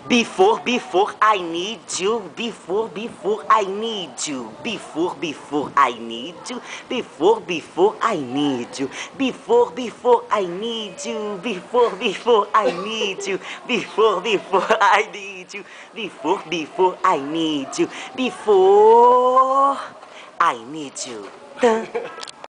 Before I need you. Before I need you. Before I need you. Before I need you. Before I need you. Before I need you. Before I need you. Before I need you. Before I need you.